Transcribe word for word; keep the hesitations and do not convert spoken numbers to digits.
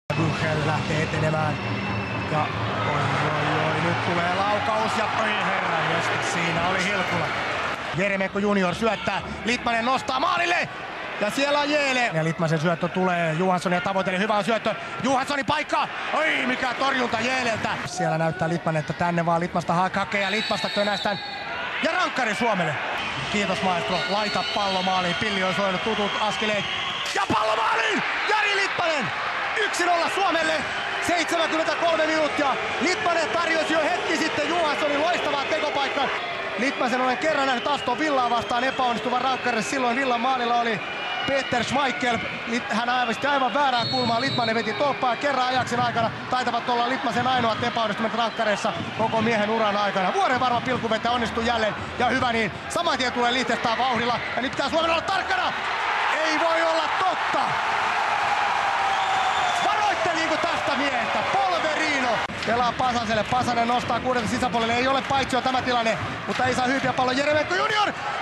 Büchel lähtee etenemään. Ja oi, oi, oi, nyt tulee laukaus ja oi herra, josta siinä oli Hilkula. Jeremenko junior syöttää, Litmanen nostaa maalille. Ja siellä on Jeele. Ja Litmasen syöttö tulee, Johanssonia tavoitellen, hyvä on syöttö. Johanssonin paikka, oi mikä torjunta Jeeleltä. Siellä näyttää Litmanen, että tänne vaan Litmasta hakee ja Litmasta könästään. Ja rankkari Suomelle. Kiitos maestro, laita pallo maaliin, Pilli on soinut tutut askeleet. Ja pallo maaliin, Jari Litmanen. yksi nolla Suomelle, seitsemänkymmentäkolme minuuttia. Litmanen tarjosi jo hetki sitten Johanssonin loistavaa tekopaikkaa. Litmasen olen kerran nähnyt Aston Villaa vastaan epäonnistuvan rankkarille. Silloin Villan maalilla oli Peter Schmeichel. Hän aivisti aivan väärää kulmaa. Litmanen veti tolppaa kerran ajaksen aikana. Taitavat olla Litmasen ainoat epäonnistumat rankkareissa koko miehen uran aikana. Vuoren varma pilkuvetä onnistuu jälleen. Ja hyvä niin. Saman tien tulee Liechtenstein vauhdilla. Ja nyt pitää Suomen olla tarkkana. Ei voi olla totta. Varoitteliinko tästä miehestä? Polverino. Pelaa Pasaselle. Pasanen nostaa kuudelta sisäpuolelle. Ei ole paitsio tämä tilanne. Mutta ei saa hyypiä pallon. Jeremenko junior.